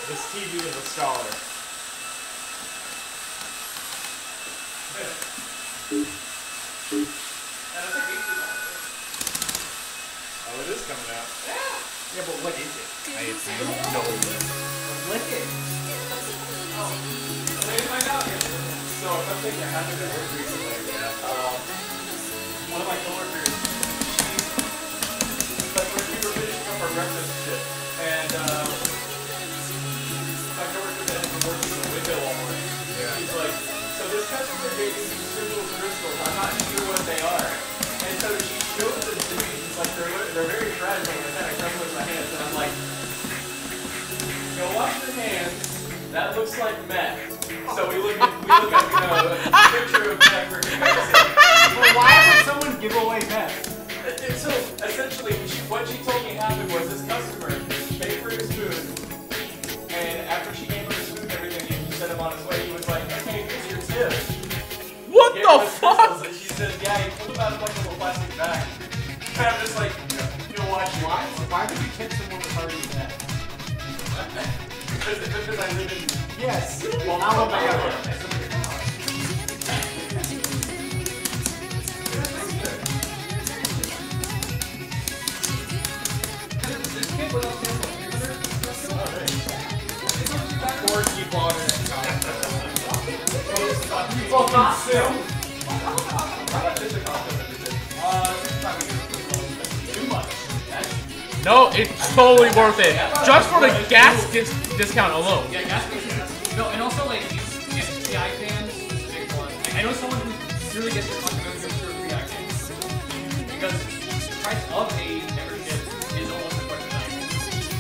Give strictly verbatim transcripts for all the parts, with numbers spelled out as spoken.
This T V is a scholar. Oh, it is coming out. Yeah. Yeah, but what is it? I have no idea. Lick it. Oh. Let me find out. So, something that happened at work recently, yeah. Um, one of my coworkers, like, we were finishing up our breakfast shit, and, um, my coworker that had been working in the window all morning, yeah. He's like, so this customer gave me these two little crystals, I'm not sure what they are. And so she shows them to me, she's like, they're, they're very fragile, they're kind of crumbling in my hands, and I'm like, go wash your hands, that looks like meth. So we look at, we look at, you know, a picture of meth for comparison. Well, why would someone give away meth? So, essentially, she, what she told me happened was this customer paid for his food, and after she gave him his food and everything, and he sent him on his way, he was like, okay, here's your tip. What Gave the him his fuck? crystals, and she said, yeah, he pulled them out of like a little plastic bag. And I'm just like, you'll watch me. Why? Why would you tip someone with already meth? because, because I live in... Yes. Well, now what I Or keep on it. Well, not still. How much is the cost of everything? Uh, too much. No, it's totally worth it. Just for the gas dis discount alone. Yeah, gas discount. No, and also like these F T I fans, big one. Like, I know someone who really gets their content for free items because the price of a membership is almost the price of an item.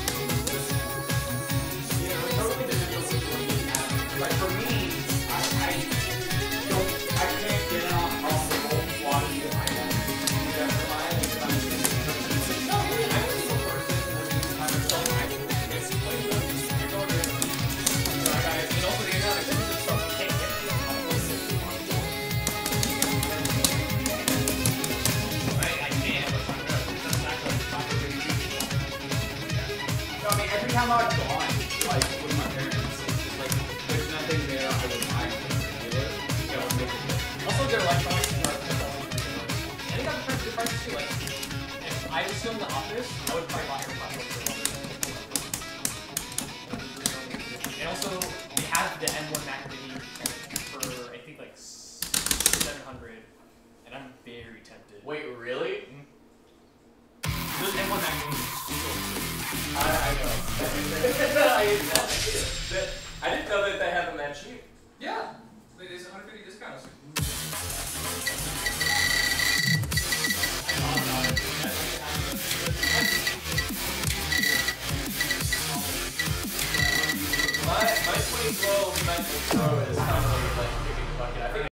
Yeah, like totally the digital situation you have. Like for me, I, I don't, I can't get off off the whole quality of my items. Yeah, for my items, I'm just no, really, I'm a single person who's kind of selling items. It's like the you're going to so I got it. And also the amount of exclusive stuff you can't get from all those things you want to do. I, I can, but I'm not that's not going to find a way to do it. No, I mean every time I've gone, like with my parents, it's just like there's nothing there I would buy to do it. You know, make it. Also, their electronics are and they got the good prices too. Like, if I was still in the office, I would probably buy her platform for a And also, they have the M one Mac Mini for I think like seven hundred, and I'm very tempted. Wait, really? Those M one Mac Minis. I, I know. I, had no idea. I didn't know that they had them that cheap. Yeah, it is one hundred fifty discounts. My, my twenty twelve MacBook Pro is kind of like kicking the bucket. I think